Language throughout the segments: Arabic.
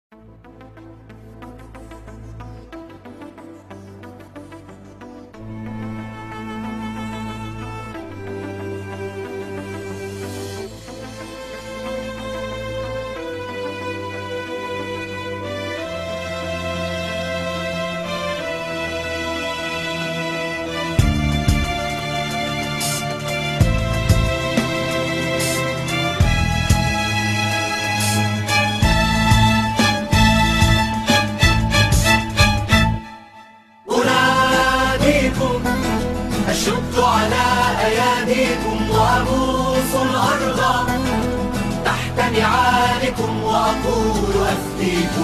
أشد على أياديكم وأبوس الأرض تحت نعالكم وأقول أفديكم.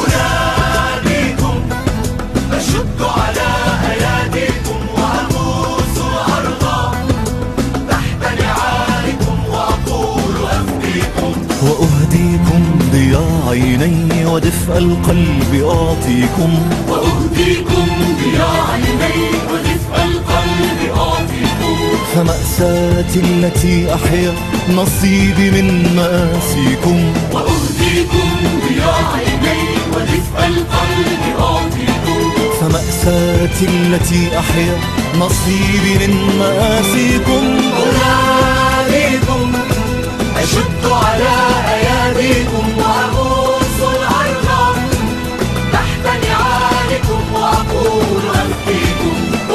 أناديكم أشد على أياديكم وأبوس الأرض تحت نعالكم وأقول أفديكم. وأهديكم ضياء عيني ودفء القلب أعطيكم. وأهديكم ضياء عيني ودفء القلب أعطيكم. فمأساتي التي أحيا نصيبي من مآسيكم. وأهديكم ضياء عيني ودفء القلب أعطيكم. فمأساتي التي أحيا نصيبي من مآسيكم. أناديكم أشد على أياديكم وأبوس الأرض تحت نعالكم وأقول أفديكم.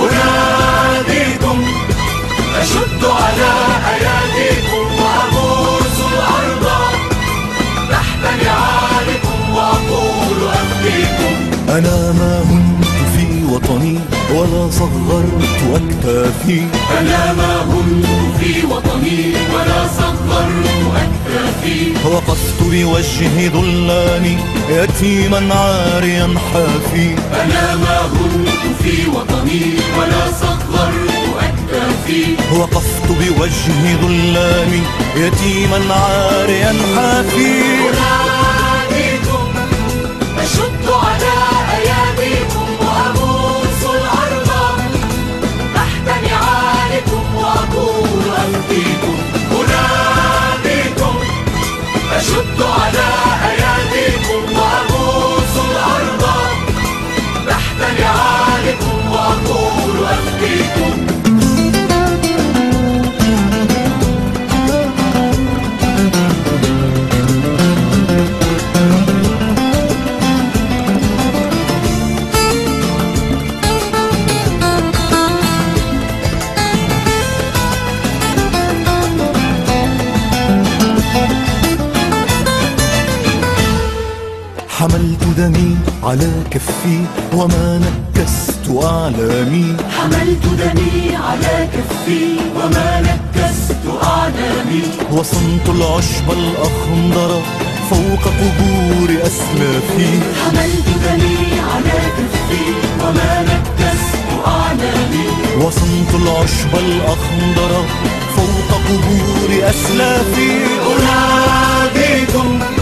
أناديكم أشد على أياديكم وأبوس الأرض تحت نعالكم وأقول أفديكم. أنا ما هنت في وطني ولا صغرت أكتافي. أنا ما هنت في وطني ولا صغرت أكتافي. وقفت بوجه ذلاني يتيما عاريا حافي. أنا ما هنت في وطني ولا صغرت أكتافي. وقفت بوجه ذلاني يتيما عاريا حافي. أناديكم أشد على أياديكم وأبوس الأرض تحت نعالكم وأقول أفديكم. أناديكم أشد على أياديكم وأبوس الأرض تحت نعالكم وأقول أفديكم. حملت دمي على كفي وما نكست أعلامي. حملت دمي على كفي وما نكست أعلامي. وصنت العشب الأخضر فوق قبور أسلافي. حملت دمي على كفي وما نكست أعلامي. وصنت العشب الأخضر فوق قبور أسلافي. أناديكم